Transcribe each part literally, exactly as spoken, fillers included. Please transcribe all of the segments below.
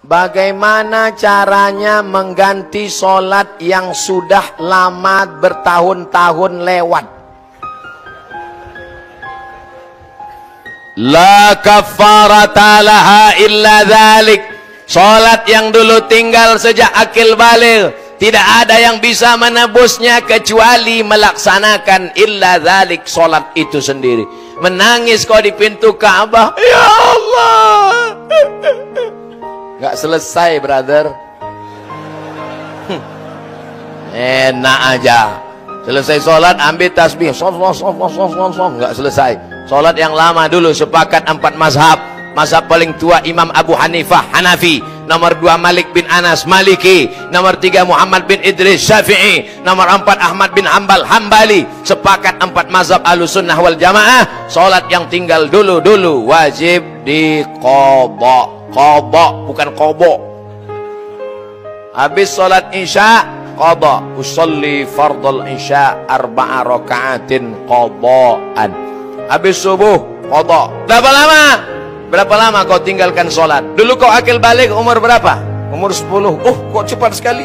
Bagaimana caranya mengganti sholat yang sudah lama bertahun-tahun lewat? La kafarata laha illa dzalik. Sholat yang dulu tinggal sejak akil baligh, tidak ada yang bisa menebusnya kecuali melaksanakan illa dzalik, sholat itu sendiri. Menangis kau di pintu Ka'bah, ya Allah, nggak selesai, brother. Hmm. Enak aja. Selesai sholat ambil tasbih, sof sof sof sof sof sof, nggak selesai. Sholat yang lama dulu sepakat empat mazhab. Mazhab paling tua Imam Abu Hanifah Hanafi, nomor dua Malik bin Anas Maliki, nomor tiga Muhammad bin Idris Syafi'i, nomor empat Ahmad bin Hambal Hambali. Sepakat empat mazhab Ahlussunnah wal Jamaah, sholat yang tinggal dulu-dulu wajib diqadha. Qadha bukan qobo. Habis sholat isya qadha, usolli fardal isya arba'a raka'atin qadha'an. Habis subuh qadha. Berapa lama? Berapa lama kau tinggalkan sholat? Dulu kau akil balik umur berapa? Umur sepuluh. Oh, kok cepat sekali.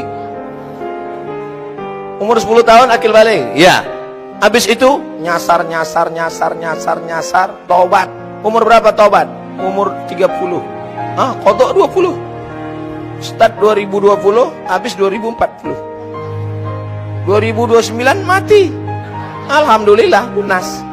Umur sepuluh tahun akil balik. Ya. Habis itu nyasar nyasar nyasar nyasar nyasar tobat. Umur berapa tobat? Umur tiga puluh. Ah, qadha dua puluh. Start dua ribu dua puluh, habis dua ribu empat puluh. dua ribu dua puluh sembilan mati. Alhamdulillah lunas.